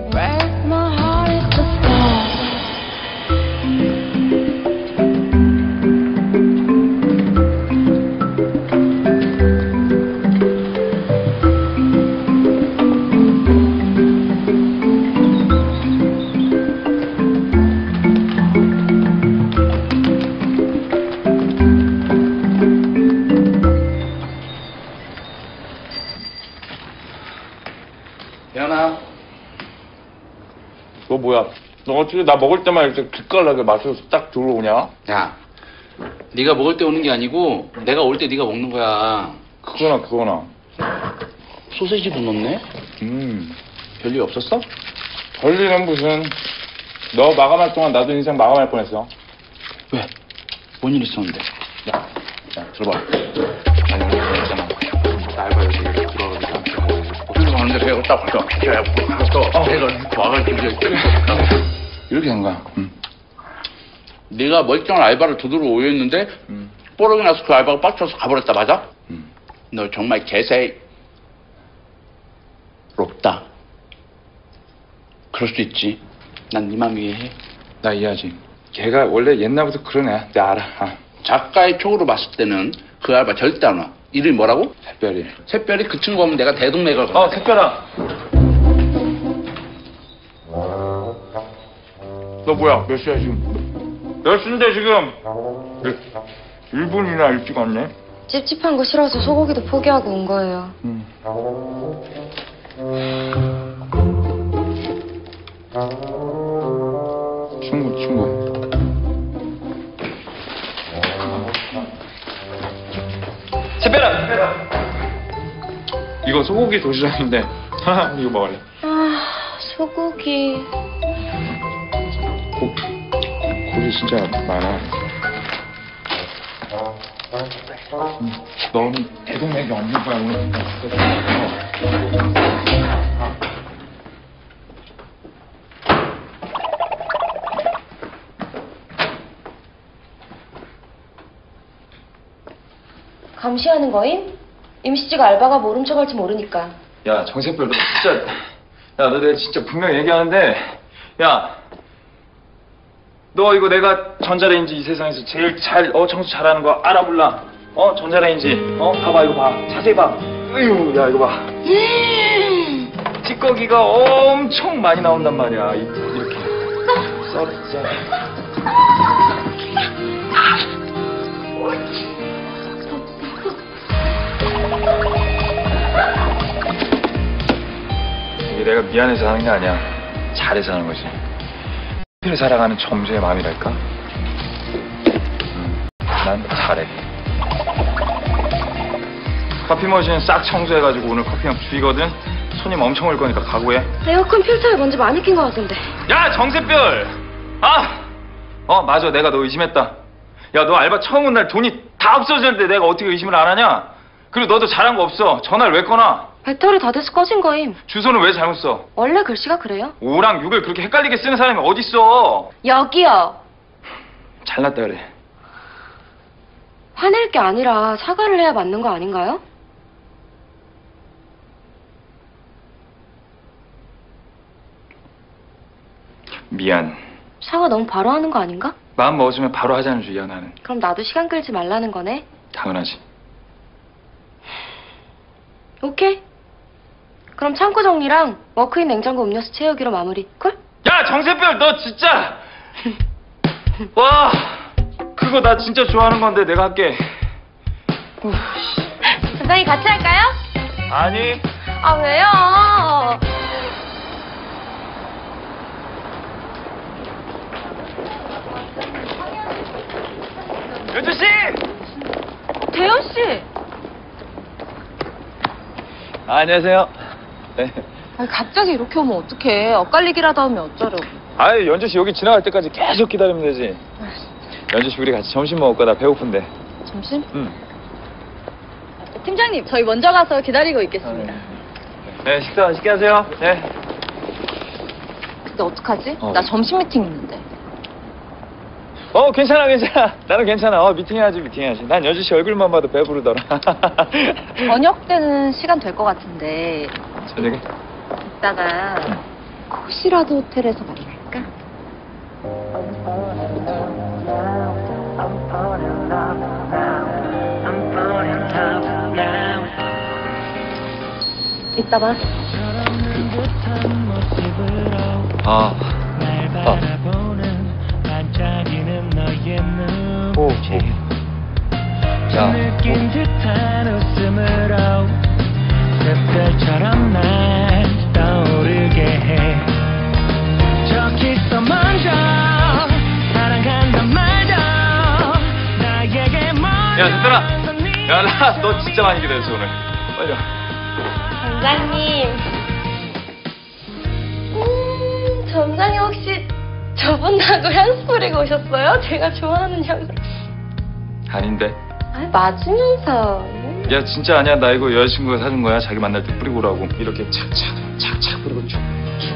괜찮아. 너 뭐야? 너 어떻게 나 먹을 때만 이렇게 기깔나게 마셔서 딱 들어오냐? 야, 네가 먹을 때 오는 게 아니고 내가 올 때 네가 먹는 거야. 그거나. 소세지도 넣네? 별일 없었어? 별일은 무슨. 너 마감할 동안 나도 인생 마감할 뻔했어. 왜? 뭔 일 있었는데? 야, 들어봐. 아니, 있잖아. 나 알바 여기 들어가서 어디로 가는데 배가 딱 와서 야, 가서 배가 와가지고 이렇게 된 거야. 네가 멀쩡한 알바를 두드러 오였는데 뽀록이 나서 그 알바가 빡쳐서 가버렸다, 맞아? 너 정말 개새롭다. 그럴 수 있지. 난 네 맘 이해해. 나 이해하지. 걔가 원래 옛날부터 그런 애야. 내가 알아. 작가의 촉으로 봤을 때는 그 알바 절대 안 와. 이름이 뭐라고? 샛별이. 샛별이 그 친구 오면 내가 대동맥을 샛별아. 너 뭐야? 몇 시야 지금? 몇 시인데 지금? 1분이나 일찍 왔네. 찝찝한 거 싫어서 소고기도 포기하고 온 거예요. 친구. 샛별아. 이거 소고기 도시락인데 이거 먹을래? 아, 소고기. 고기 진짜 많아. 너는 대동맥이 없는 거야 오늘. 감시하는 거임? 임시지가 알바가 모른 척 할지 모르니까. 야 정세별 너 진짜. 야 너 내가 진짜 분명히 얘기하는데. 야 너 이거 내가 전자레인지 이 세상에서 제일 잘 청소 잘하는 거 알아 몰라? 전자레인지 봐봐 이거 봐 자세히 봐. 으유 야 이거 봐. 찌꺼기가 엄청 많이 나온단 말이야. 이렇게 썰어. 이게 내가 미안해서 하는 게 아니야. 잘해서 하는 거지. 커피를 사랑하는 점주의 마음이랄까? 난 잘해. 커피 머신 싹 청소해가지고 오늘 커피형 죽이거든? 손님 엄청 올 거니까 각오해. 에어컨 필터에 먼지 많이 낀 것 같은데. 야 정세별! 맞아 내가 너 의심했다. 야 너 알바 처음 온 날 돈이 다 없어졌는데 내가 어떻게 의심을 안 하냐? 그리고 너도 잘한 거 없어. 전화를 왜 꺼놔? 배터리 다 돼서 꺼진 거임. 주소는 왜 잘못 써? 원래 글씨가 그래요. 5랑 6을 그렇게 헷갈리게 쓰는 사람이 어딨어? 여기요. 잘났다 그래. 화낼 게 아니라 사과를 해야 맞는 거 아닌가요? 미안. 사과 너무 바로 하는 거 아닌가? 마음 먹어주면 바로 하자는 주의야 나는. 그럼 나도 시간 끌지 말라는 거네. 당연하지. 오케이. 그럼 창고 정리랑 워크인 냉장고 음료수 채우기로 마무리. 콜? 야 정세별 너 진짜. 와 그거 나 진짜 좋아하는 건데 내가 할게. 부장님 같이 할까요? 아니. 아 왜요? 연주씨! 대현씨! 안녕하세요. 네. 아니, 갑자기 이렇게 오면 어떡해. 엇갈리기라도 하면 어쩌려고. 아유 연주씨 여기 지나갈 때까지 계속 기다리면 되지. 연주씨 우리 같이 점심 먹을 거다. 배고픈데. 점심? 응. 팀장님 저희 먼저 가서 기다리고 있겠습니다. 네 식사 맛있게 하세요. 네. 근데 어떡하지? 나 점심 미팅 있는데. 괜찮아. 나는 괜찮아. 미팅해야지. 난 연주씨 얼굴만 봐도 배부르더라. 저녁 때는 시간 될 것 같은데. 저녁에? 이따가 혹시라도 호텔에서 만날까? 이따 봐. 야. 느낀 듯한 웃음으로 샛별처럼 날 떠오르 야, 세별아. 야, 나 너 진짜 많이 기다렸어, 오늘. 빨리 와. 점장님. 점장님 혹시 저분하고 향수 뿌리고 오셨어요? 제가 좋아하는 향수. 아닌데. 아, 맞으면서. 야, 진짜 아니야. 나 이거 여자친구가 사준 거야. 자기 만날 때 뿌리고 오라고. 이렇게 착착 뿌리고 쭉.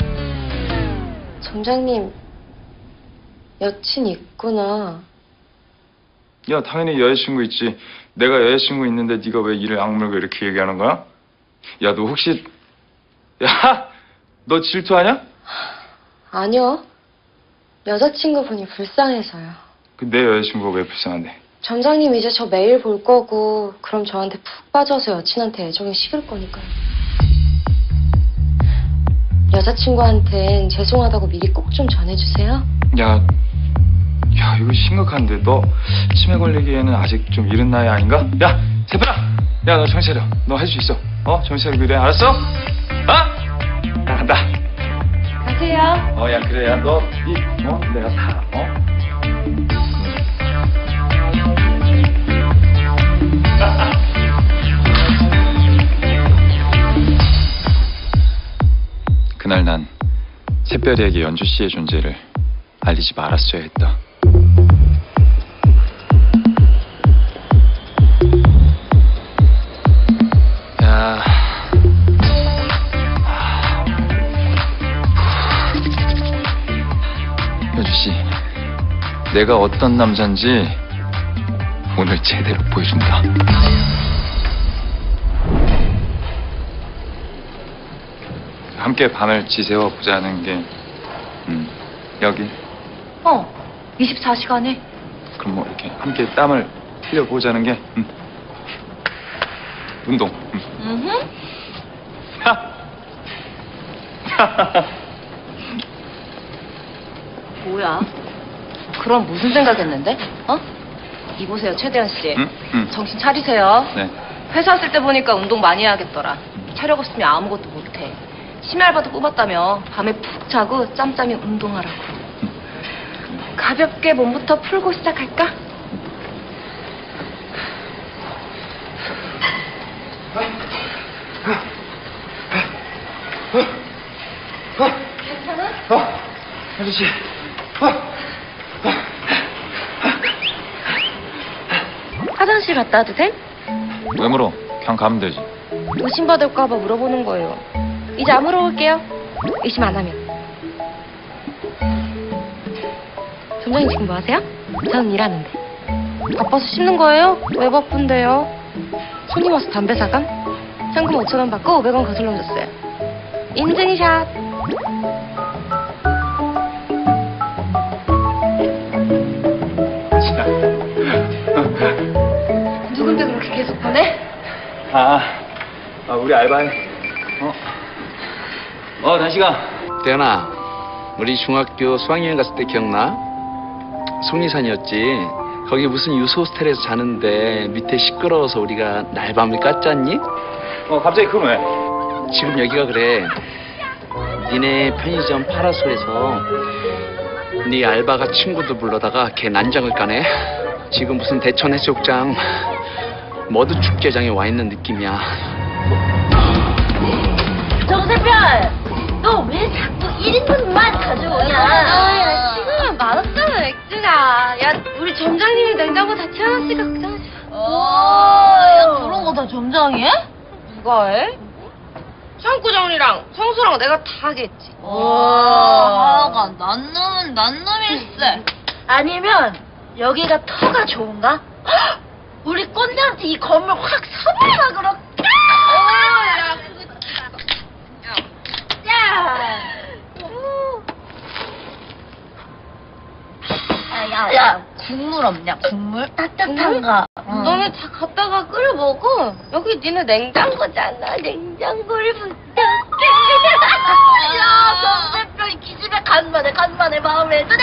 점장님, 여친 있구나. 야, 당연히 여자친구 있지. 내가 여자친구 있는데 네가 왜 이를 악물고 이렇게 얘기하는 거야? 야, 너 혹시... 야! 너 질투하냐? 아니요. 여자친구분이 불쌍해서요. 내 여자친구가 왜 불쌍한데? 점장님 이제 저 매일 볼 거고 그럼 저한테 푹 빠져서 여친한테 애정이 식을 거니까요. 여자친구한텐 죄송하다고 미리 꼭 좀 전해주세요. 야, 이거 심각한데. 너 치매 걸리기에는 아직 좀 이른 나이 아닌가? 야, 세별아! 야, 너 정신 차려. 너 할 수 있어. 정신 차리고 이래. 알았어? 나 간다. 가세요. 야, 그래. 야, 너, 내가 다, 그날 난 새별이에게 연주 씨의 존재를 알리지 말았어야 했다. 야, 연주 씨, 내가 어떤 남잔지 오늘 제대로 보여준다. 함께 밤을 지새워 보자는 게, 여기. 24시간에. 그럼 뭐 이렇게 함께 땀을 흘려보자는 게, 운동. 뭐야? 그럼 무슨 생각했는데? 이보세요, 최대현 씨. 정신 차리세요. 네. 회사 왔을 때 보니까 운동 많이 해야겠더라. 체력 없으면 아무것도 못해. 심야 알바도 뽑았다며. 밤에 푹 자고 짬짬이 운동하라고. 가볍게 몸부터 풀고 시작할까? 괜찮아? 아저씨. 화장실 갔다 와도 돼? 왜 물어? 그냥 가면 되지. 의심받을까봐 물어보는 거예요. 이제 안 물어볼게요. 의심 안 하면. 점장님 지금 뭐 하세요? 저는 일하는데. 바빠서 씹는 거예요? 왜 바쁜데요? 손님 와서 담배 사감? 현금 5,000원 받고 500원 거슬러 줬어요. 인증샷. 누군데 그렇게 계속 보내? 우리 알바네. 단시가. 대현아, 우리 중학교 수학여행 갔을 때 기억나? 속리산이었지. 거기 무슨 유소 호스텔에서 자는데 밑에 시끄러워서 우리가 날밤을 깠잖니? 갑자기 그건 왜? 지금 여기가 그래. 니네 편의점 파라솔에서 네 알바가 친구들 불러다가 걔 난장을 까네. 지금 무슨 대천 해수욕장 머드 축제장에 와 있는 느낌이야. 정세별! 너 왜 자꾸 1인분만 가져오냐? 야, 지금은 맛없잖아, 맥주가. 야, 우리 점장님이 냉장고 다 채워놨으니까 걱정하지 마. 야, 그런 거 다 점장이 해? 누가 해? 창구정리랑 성수랑 내가 다 하겠지. 하여간 난 놈일세. 아니면 여기가 터가 좋은가? 우리 꼰대한테 이 건물 확 선물하라 그럴까? 야, 국물 없냐? 국물? 따뜻한 거. 너네 다 갖다가 끓여 먹어. 여기 니네 냉장고잖아. 냉장고를 부탁해. 야, 정세병이 기집애 간만에 마음에 드네.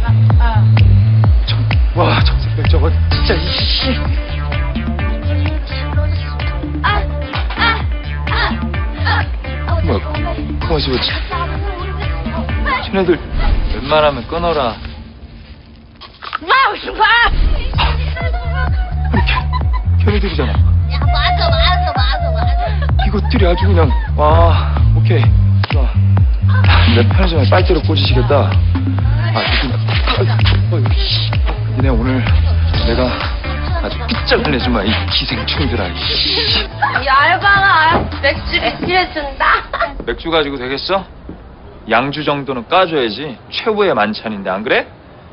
와, 정세별 저거 진짜 이씨. 걔네들 웬만하면 끊어라. 아니 걔네들이잖아. 야, 맞아. 이것들이 아주 그냥 오케이. 좋아. 내 편의점에 빨대로 꽂으시겠다. 니네 오늘 내가 아주 끝장을 내주마 이 기생충들아. 이 알바가 맥주 해준다. 맥주 가지고 되겠어? 양주 정도는 까줘야지. 최고의 만찬인데 안 그래?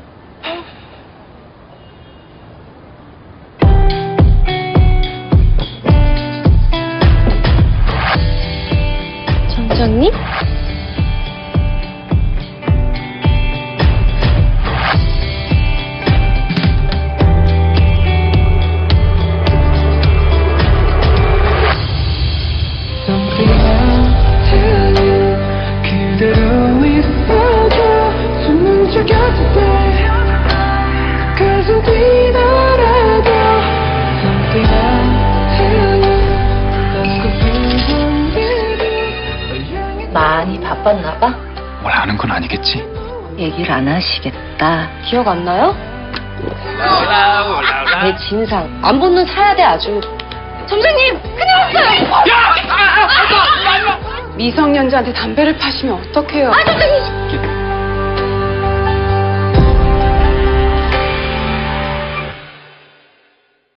점장님? 그대로 있어줘 숨은 죽였을 때 가슴 뛰더라도 Something I'll tell you 많이 바빴나 봐? 뭘 아는 건 아니겠지? 얘기를 안 하시겠다. 기억 안 나요? 내 진상. 안 붙는 사야 돼 아주. 점장님! 큰일 났어요! 미성년자한테 담배를 파시면 어떡해요? 점장님!